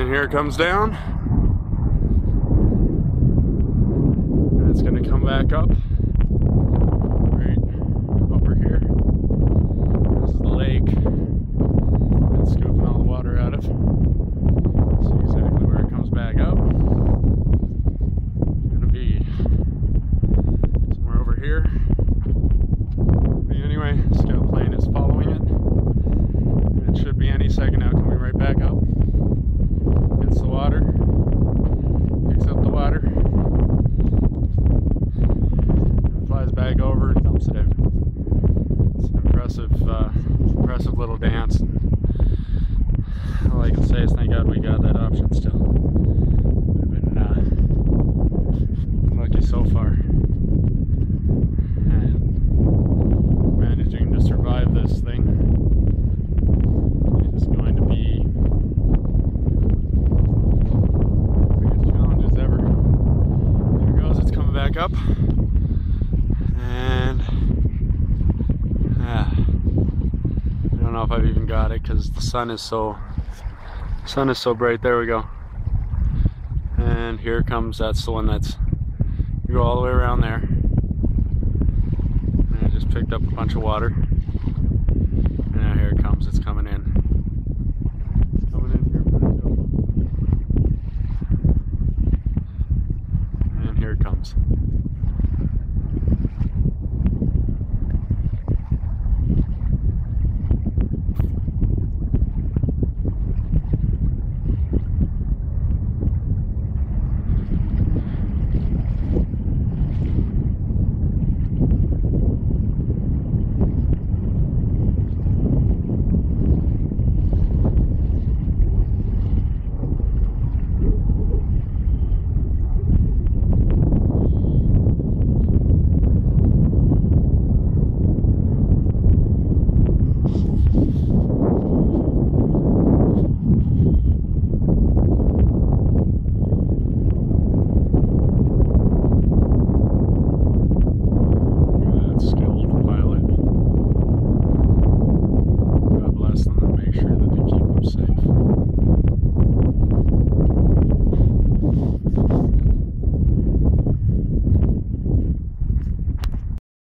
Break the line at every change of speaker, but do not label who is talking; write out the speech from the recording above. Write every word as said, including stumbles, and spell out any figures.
And here it comes down. And it's gonna come back up. Right over here. This is the lake. It's scooping all the water out of. See exactly where it comes back up. It's gonna be somewhere over here. But anyway, scout plane is following it. It should be any second now, coming right back up. Hits the water, picks up the water, and flies back over and dumps it out. It's an impressive, uh, impressive little dance. All I can say is thank God we got that option still. We've been uh, lucky so far. And managing to survive this thing is going to be the biggest challenge as ever. There it goes, it's coming back up. And ah, I don't know if I've even got it because the sun is so sun is so bright. There we go. And here it comes. That's the one that's, you go all the way around there. And I just picked up a bunch of water. And now here it comes, it's coming in.